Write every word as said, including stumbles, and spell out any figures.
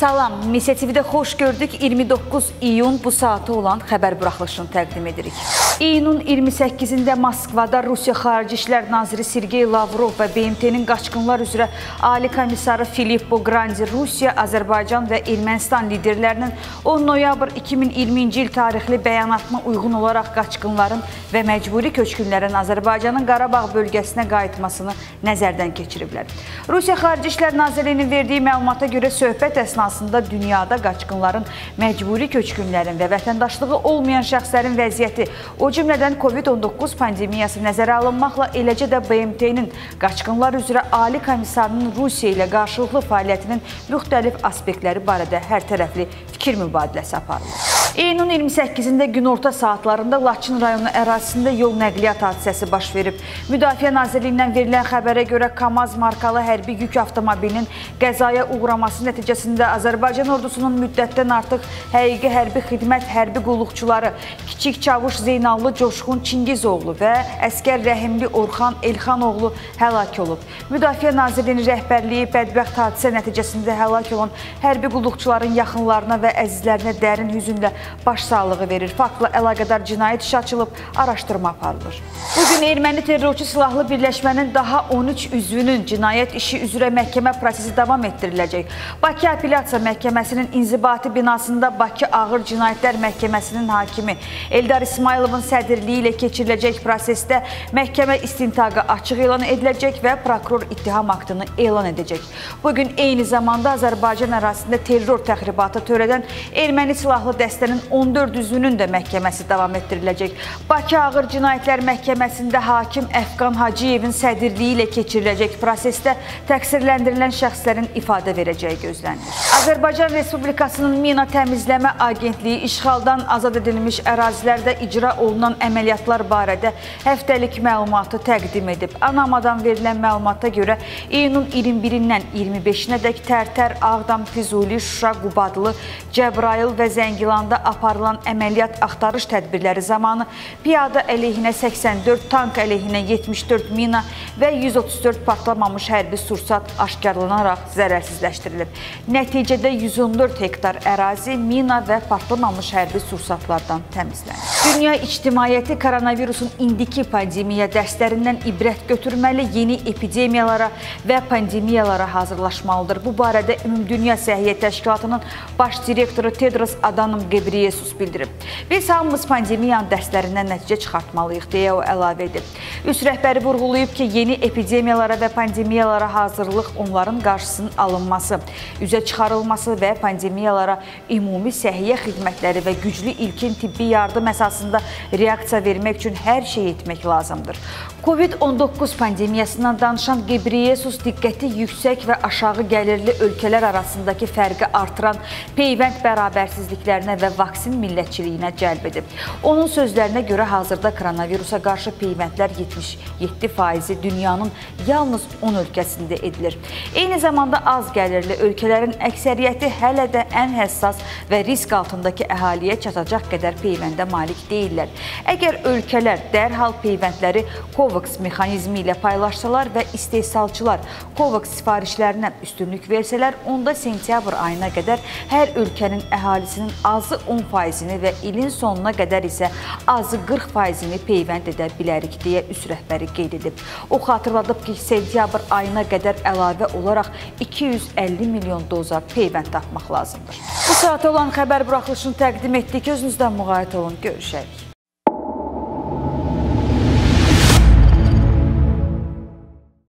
Salam, Misiya T V-də xoş gördük. iyirmi doqquz iyun bu saatı olan xəbər buraxılışını təqdim edirik. İyunun iyirmi səkkizində Moskvada Rusiya Xarici İşlər Naziri Sergey Lavrov və B M T-nin qaçqınlar üzrə Ali Komissarı Filippo Grandi Rusiya, Azərbaycan və Ermənistan liderlərinin on noyabr iki min iyirminci il tarixli bəyanatına uyğun olaraq qaçqınların və məcburi köçkünlərin Azərbaycanın Qarabağ bölgəsinə qayıtmasını nəzərdən keçiriblər. Rusiya Xarici İşlər Nazirliyinin verdiyi məlumata görə söhbət əsnasında dünyada qaçqınların, məcburi köçkünlərin və vətəndaşlığı olmayan şəxslərin vəziyyəti, o cümlədən Covid on doqquz pandemiyası nəzərə alınmaqla eləcə də B M T-nin qaçqınlar üzrə Ali Komissarının Rusiya ilə qarşılıqlı fəaliyyətinin müxtəlif aspektləri barədə hər tərəfli fikir mübadiləsi aparılır. İyunun iyirmi səkkizində günorta saatlarında Laçın rayonu ərazisində yol nəqliyyat hadisəsi baş verib. Müdafiə Nazirliyindən verilən xəbərə görə KAMAZ markalı hərbi yük avtomobilinin qəzaya uğraması nəticəsində Azərbaycan ordusunun müddətdən artıq həqiqi hərbi xidmət hərbi qulluqçuları Kiçik Çavuş Zeynallı Coşqun Çingizoğlu və əskər Rəhimli Orxan Elxanoğlu həlak olub. Müdafiə Nazirliyinin rəhbərliyi bədbəxt hadisə nəticəsində həlak olan hərbi qulluqçuların yaxınlarına və əzizlərinə dərin hüzünlə başsağlığı verir. Faktla əlaqədar cinayət işi açılıb, araşdırma aparılır. Bugün erməni terrorçu silahlı birləşmənin daha on üç üzvünün cinayət işi üzrə məhkəmə prosesi davam etdiriləcək. Bakı Apellyasiya Məhkəməsinin inzibati binasında Bakı Ağır Cinayətlər Məhkəməsinin hakimi Eldar İsmayılovun sədrliyi ilə keçiriləcək prosesdə məhkəmə istintaqı açıq elan ediləcək və prokuror ittiham aktını elan edəcək. Bugün eyni zamanda Azərbaycan ərazisində terror təxribatı törədən erməni silahlı dəstənin on dörd üzvünün də məhkəməsi davam etdiriləcək. Bakı Ağır Cinayətlər Məhkəməsində hakim Əfqan Hacıyevin sədrliyi ilə keçiriləcək prosesdə təqsirləndirilən şəxslərin ifadə verəcəyi gözlənilir. Azərbaycan Respublikasının Mina Təmizləmə Agentliyi işğaldan azad edilmiş ərazilərdə icra olunan əməliyyatlar barədə həftəlik məlumatı təqdim edib. ANAMAdan verilən məlumata görə iyunun iyirmi birindən iyirmi beşinə dək Tərtər, Ağdam, Füzuli, Şuşa, Qubadlı, Cəbrayıl və Zəngilanda aparılan əməliyyat axtarış tədbirləri zamanı piyada əleyhinə səksən dörd, tank əleyhinə yetmiş dörd mina və yüz otuz dörd patlamamış hərbi sursat aşkarlanaraq zərərsizləşdirilib. Nəticədə yüz on dörd hektar ərazi mina və patlamamış hərbi sursatlardan təmizlənir. Dünya ictimaiyyəti koronavirusun indiki pandemiya dərslərindən ibrət götürməli, yeni epidemiyalara və pandemiyalara hazırlaşmalıdır. Bu barədə Ümumdünya Səhiyyə Təşkilatının baş direktoru Tedros Adhanom Ghebreyesus bildirib. Biz hamımız pandemiyanın dərslərindən nəticə çıxartmalıyıq, deyə o əlavə edib. Üst rəhbəri vurğulayıb ki, yeni epidemiyalara və pandemiyalara hazırlıq onların qarşısının alınması, üzə çıxarılması və pandemiyalara ümumi səhiyyə xidmətləri və güclü ilkin tibbi yardım əsasında reaksiya vermək üçün hər şey etmək lazımdır. Covid on doqquz pandemiyasından danışan Ghebreyesus diqqəti yüksək və aşağı gəlirli ölkələr arasındakı fərqi artıran peyvənd bərabərsizliklərinə və vaksin millətçiliyinə cəlb edib. Onun sözlərinə görə hazırda koronavirusa qarşı peyvəndlər yetmiş yeddi faizi dünyanın yalnız on ölkəsində edilir. Eyni zamanda az gəlirli ölkələrin əksəriyyəti hələ də ən həssas və risk altındakı əhaliyə çatacaq qədər peyvəndə malik deyirlər. Əgər ölkələr dərhal peyvəndləri COVAX mexanizmi ilə paylaşsalar və istehsalçılar COVAX sifarişlərinə üstünlük versələr, onda sentyabr ayına qədər hər ölkənin əhalisinin azı on faizini və ilin sonuna qədər isə azı qırx faizini peyvənd edə bilərik, deyə üst rəhbəri qeyd edib. O xatırladıb ki, sentyabr ayına qədər əlavə olaraq iki yüz əlli milyon doza peyvənd tapmaq lazımdır. Bu saata olan xəbər buraxılışını təqdim etdik. Özünüzdən müğayət olun. Görüşək.